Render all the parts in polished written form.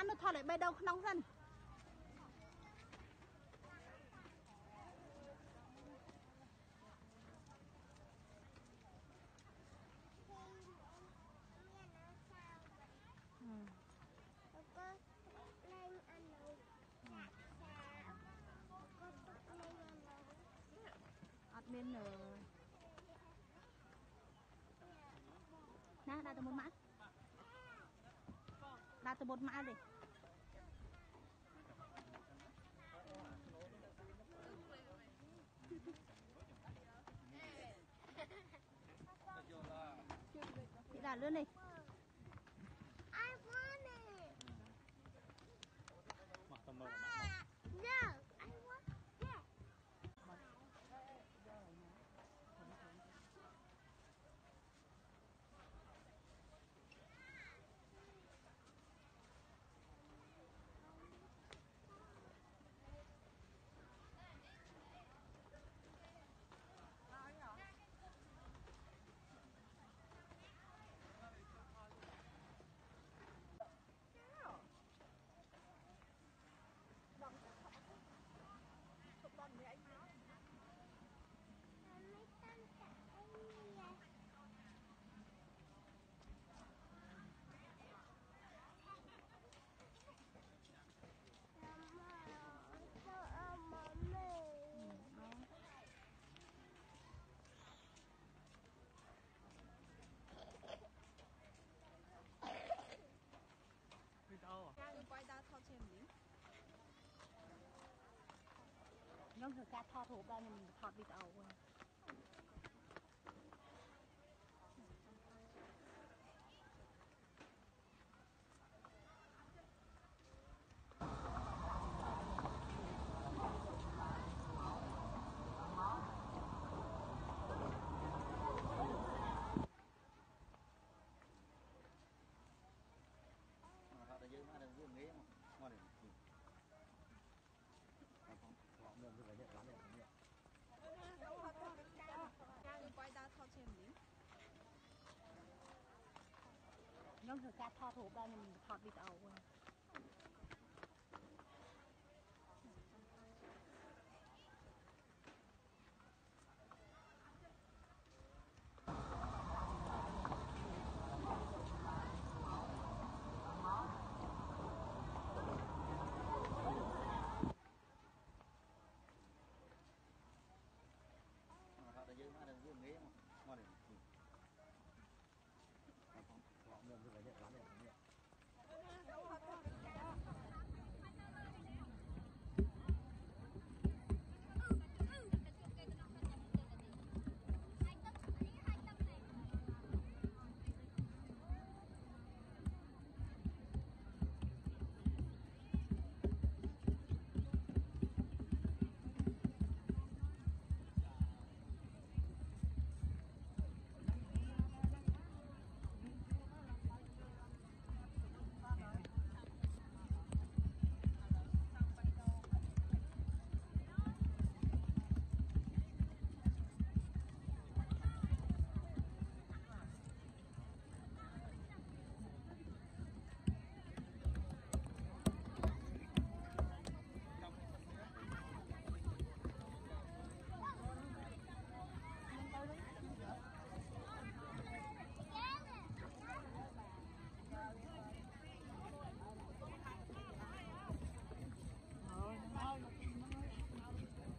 ăn nó thò lại bay đâu nóng dần. Admin rồi. Nè, đặt từ một mã. Đặt từ một mã đi. Chị đặt luôn đi. I want it. No, I want that. Chụp bằng với anh máu. Mấy con cả anh nha. Video à? Đừng quay ra thao trên miếng. Nhưng thực ra thao thủ ra mình thọt video rồi. Họ đã dư mà đừng dư nghe mà ngon này họ mềm như vậy đấy lắm đấy nhỉ. Đừng quay ra thao trên miếng. Nhưng thực ra thao thủ ra mình thọt video rồi. Họ đã dư mà đừng dư nghe mà ngon này họ mềm như vậy đấy lắm đấy nhỉ.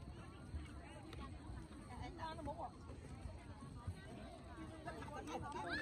Nó